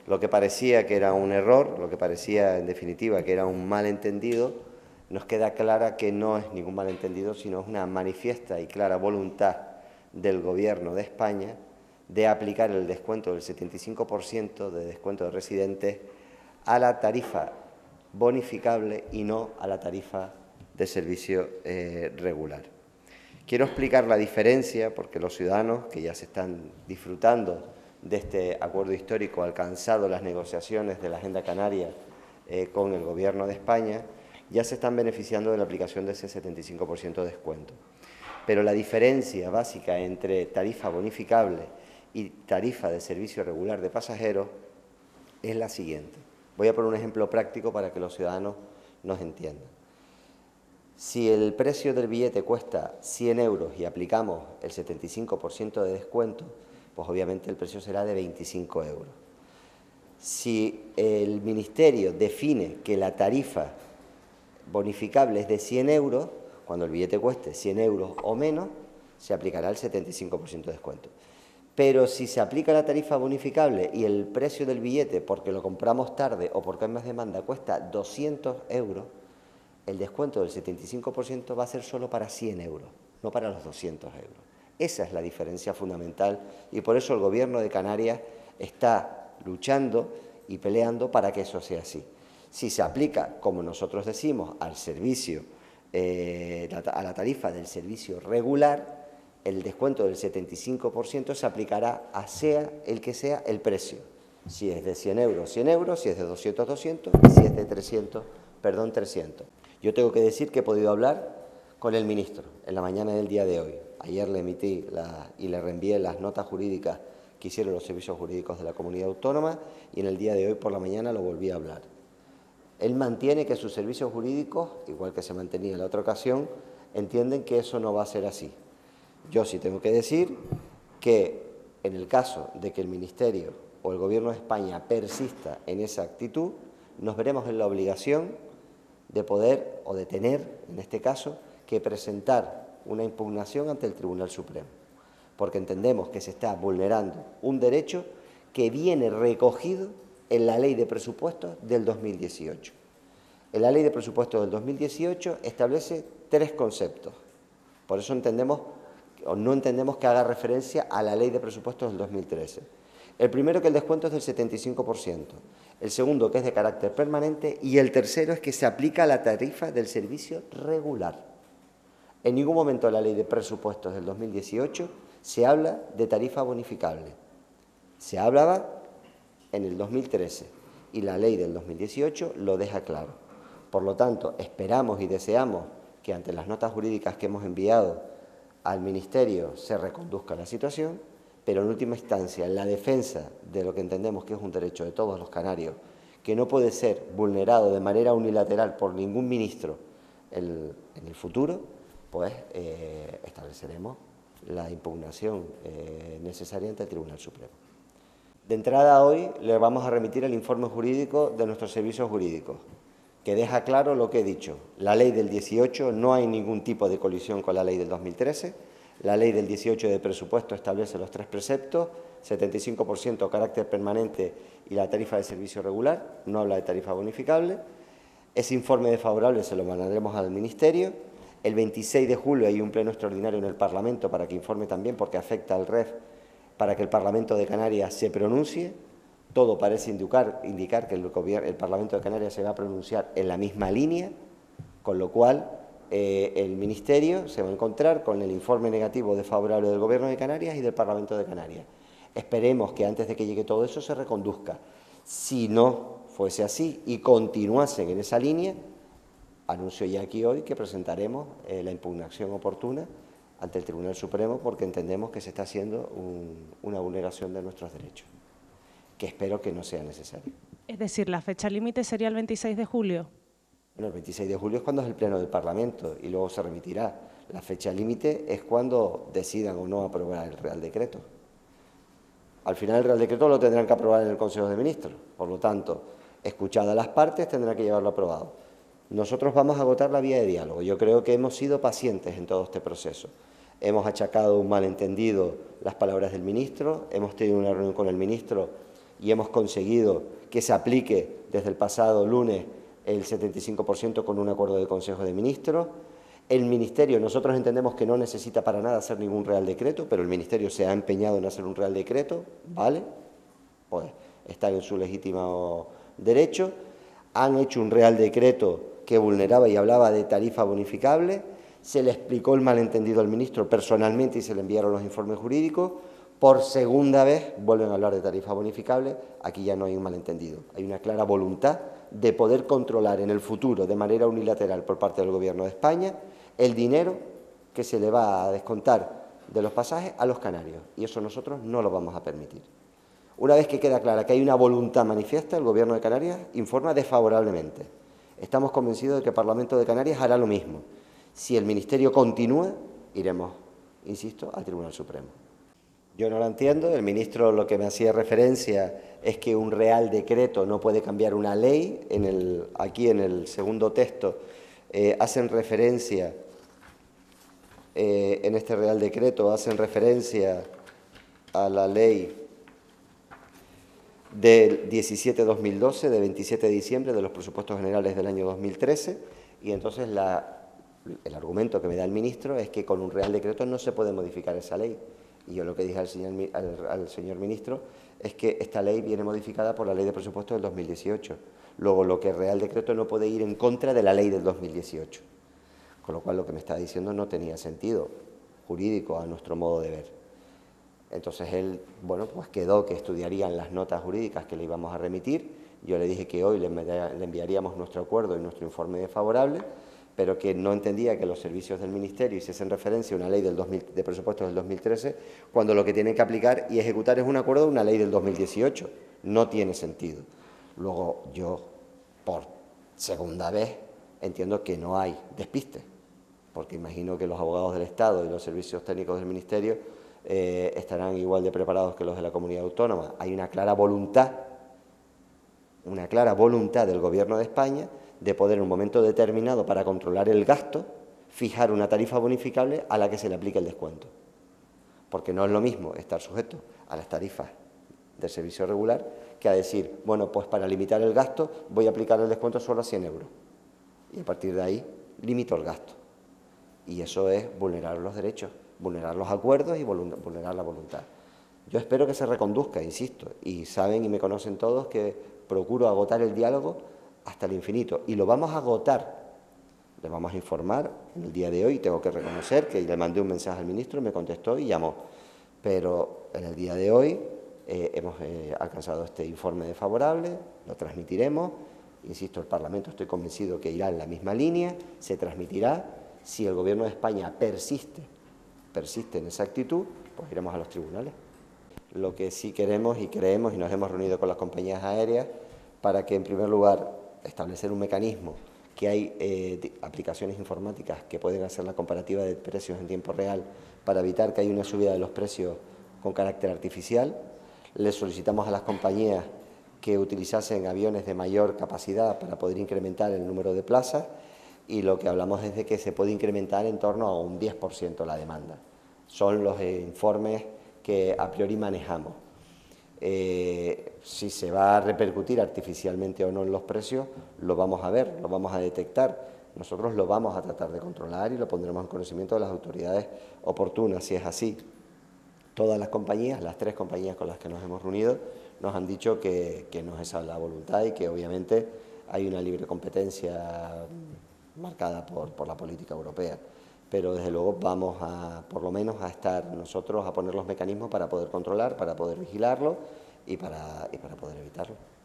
Lo que parecía que era un error, lo que parecía en definitiva que era un malentendido, nos queda clara que no es ningún malentendido, sino es una manifiesta y clara voluntad del Gobierno de España de aplicar el descuento del 75% de descuento de residentes a la tarifa bonificable y no a la tarifa de servicio regular. Quiero explicar la diferencia porque los ciudadanos que ya se están disfrutando de este acuerdo histórico alcanzado en las negociaciones de la Agenda Canaria con el Gobierno de España, ya se están beneficiando de la aplicación de ese 75% de descuento. Pero la diferencia básica entre tarifa bonificable y tarifa de servicio regular de pasajeros es la siguiente. Voy a poner un ejemplo práctico para que los ciudadanos nos entiendan. Si el precio del billete cuesta 100 euros y aplicamos el 75% de descuento, pues obviamente el precio será de 25 euros. Si el Ministerio define que la tarifa bonificable es de 100 euros, cuando el billete cueste 100 euros o menos, se aplicará el 75% de descuento. Pero si se aplica la tarifa bonificable y el precio del billete, porque lo compramos tarde o porque hay más demanda, cuesta 200 euros, el descuento del 75% va a ser solo para 100 euros, no para los 200 euros. Esa es la diferencia fundamental y por eso el Gobierno de Canarias está luchando y peleando para que eso sea así. Si se aplica, como nosotros decimos, al servicio, a la tarifa del servicio regular, el descuento del 75% se aplicará a sea el que sea el precio. Si es de 100 euros, 100 euros, si es de 200, 200 y si es de 300, 300. Yo tengo que decir que he podido hablar con el ministro en la mañana del día de hoy. Ayer le emití y le reenvié las notas jurídicas que hicieron los servicios jurídicos de la comunidad autónoma y en el día de hoy por la mañana lo volví a hablar. Él mantiene que sus servicios jurídicos, igual que se mantenía en la otra ocasión, entienden que eso no va a ser así. Yo sí tengo que decir que en el caso de que el Ministerio o el Gobierno de España persista en esa actitud, nos veremos en la obligación de poder o de tener, en este caso, que presentar una impugnación ante el Tribunal Supremo, porque entendemos que se está vulnerando un derecho que viene recogido en la Ley de Presupuestos del 2018. En la Ley de Presupuestos del 2018 establece tres conceptos. Por eso entendemos o no entendemos que haga referencia a la Ley de Presupuestos del 2013. El primero, que el descuento es del 75%. El segundo, que es de carácter permanente. Y el tercero es que se aplica la tarifa del servicio regular. En ningún momento en la Ley de Presupuestos del 2018 se habla de tarifa bonificable. Se hablaba en el 2013 y la Ley del 2018 lo deja claro. Por lo tanto, esperamos y deseamos que ante las notas jurídicas que hemos enviado al Ministerio se reconduzca la situación, pero en última instancia, en la defensa de lo que entendemos que es un derecho de todos los canarios, que no puede ser vulnerado de manera unilateral por ningún ministro en el futuro, pues estableceremos la impugnación necesaria ante el Tribunal Supremo. De entrada hoy le vamos a remitir el informe jurídico de nuestros servicios jurídicos, que deja claro lo que he dicho. La ley del 18 no hay ningún tipo de colisión con la ley del 2013. La ley del 18 de presupuesto establece los tres preceptos, 75% carácter permanente y la tarifa de servicio regular, no habla de tarifa bonificable. Ese informe desfavorable se lo mandaremos al Ministerio. El 26 de julio hay un pleno extraordinario en el Parlamento para que informe también, porque afecta al REF, para que el Parlamento de Canarias se pronuncie. Todo parece indicar que el Parlamento de Canarias se va a pronunciar en la misma línea, con lo cual el Ministerio se va a encontrar con el informe negativo desfavorable del Gobierno de Canarias y del Parlamento de Canarias. Esperemos que antes de que llegue todo eso se reconduzca. Si no fuese así y continuasen en esa línea, anuncio ya aquí hoy que presentaremos la impugnación oportuna ante el Tribunal Supremo, porque entendemos que se está haciendo una vulneración de nuestros derechos, que espero que no sea necesario. Es decir, ¿la fecha límite sería el 26 de julio? Bueno, el 26 de julio es cuando es el pleno del Parlamento y luego se remitirá. La fecha límite es cuando decidan o no aprobar el Real Decreto. Al final el Real Decreto lo tendrán que aprobar en el Consejo de Ministros. Por lo tanto, escuchadas las partes, tendrán que llevarlo aprobado. Nosotros vamos a agotar la vía de diálogo. Yo creo que hemos sido pacientes en todo este proceso. Hemos achacado un malentendido las palabras del ministro, hemos tenido una reunión con el ministro y hemos conseguido que se aplique desde el pasado lunes el 75% con un acuerdo de Consejo de Ministros. El Ministerio, nosotros entendemos que no necesita para nada hacer ningún Real Decreto, pero el Ministerio se ha empeñado en hacer un Real Decreto, ¿vale? Pues está en su legítimo derecho. Han hecho un Real Decreto que vulneraba y hablaba de tarifa bonificable. Se le explicó el malentendido al ministro personalmente y se le enviaron los informes jurídicos. Por segunda vez vuelven a hablar de tarifa bonificable. Aquí ya no hay un malentendido. Hay una clara voluntad de poder controlar en el futuro de manera unilateral por parte del Gobierno de España el dinero que se le va a descontar de los pasajes a los canarios. Y eso nosotros no lo vamos a permitir. Una vez que queda clara que hay una voluntad manifiesta, el Gobierno de Canarias informa desfavorablemente. Estamos convencidos de que el Parlamento de Canarias hará lo mismo. Si el Ministerio continúa, iremos, insisto, al Tribunal Supremo. Yo no lo entiendo. El ministro lo que me hacía referencia es que un Real Decreto no puede cambiar una ley. Aquí en el segundo texto hacen referencia, en este Real Decreto hacen referencia a la ley del 17-2012, de 27 de diciembre, de los presupuestos generales del año 2013, y entonces el argumento que me da el ministro es que con un Real Decreto no se puede modificar esa ley. Y yo lo que dije al señor ministro es que esta ley viene modificada por la Ley de Presupuestos del 2018. Luego, lo que el Real Decreto no puede ir en contra de la ley del 2018. Con lo cual, lo que me está diciendo no tenía sentido jurídico a nuestro modo de ver. Entonces él, bueno, pues quedó que estudiarían las notas jurídicas que le íbamos a remitir. Yo le dije que hoy le enviaríamos nuestro acuerdo y nuestro informe desfavorable, pero que no entendía que los servicios del Ministerio hiciesen referencia a una ley de presupuestos del 2013, cuando lo que tienen que aplicar y ejecutar es un acuerdo de una ley del 2018. No tiene sentido. Luego yo, por segunda vez, entiendo que no hay despiste, porque imagino que los abogados del Estado y los servicios técnicos del Ministerio estarán igual de preparados que los de la comunidad autónoma. Hay una clara voluntad del Gobierno de España de poder en un momento determinado, para controlar el gasto, fijar una tarifa bonificable a la que se le aplique el descuento. Porque no es lo mismo estar sujeto a las tarifas del servicio regular que a decir, bueno, pues para limitar el gasto voy a aplicar el descuento solo a 100 euros. Y a partir de ahí limito el gasto. Y eso es vulnerar los derechos, vulnerar los acuerdos y vulnerar la voluntad. Yo espero que se reconduzca, insisto, y saben y me conocen todos que procuro agotar el diálogo hasta el infinito, y lo vamos a agotar. Le vamos a informar en el día de hoy. Tengo que reconocer que le mandé un mensaje al ministro, me contestó y llamó, pero en el día de hoy hemos alcanzado este informe desfavorable, lo transmitiremos. Insisto, el Parlamento estoy convencido que irá en la misma línea, se transmitirá. Si el Gobierno de España persiste en esa actitud, pues iremos a los tribunales. Lo que sí queremos y creemos, y nos hemos reunido con las compañías aéreas, para que, en primer lugar, establecer un mecanismo, que hay aplicaciones informáticas que pueden hacer la comparativa de precios en tiempo real para evitar que haya una subida de los precios con carácter artificial. Les solicitamos a las compañías que utilizasen aviones de mayor capacidad para poder incrementar el número de plazas, y lo que hablamos es de que se puede incrementar en torno a un 10% la demanda. Son los informes que a priori manejamos. Si se va a repercutir artificialmente o no en los precios, lo vamos a ver, lo vamos a detectar. Nosotros lo vamos a tratar de controlar y lo pondremos en conocimiento de las autoridades oportunas, si es así. Todas las compañías, las 3 compañías con las que nos hemos reunido, nos han dicho que no es esa la voluntad y que obviamente hay una libre competencia marcada por la política europea. Pero desde luego vamos a, por lo menos, a estar nosotros a poner los mecanismos para poder controlar, para poder vigilarlo y para poder evitarlo.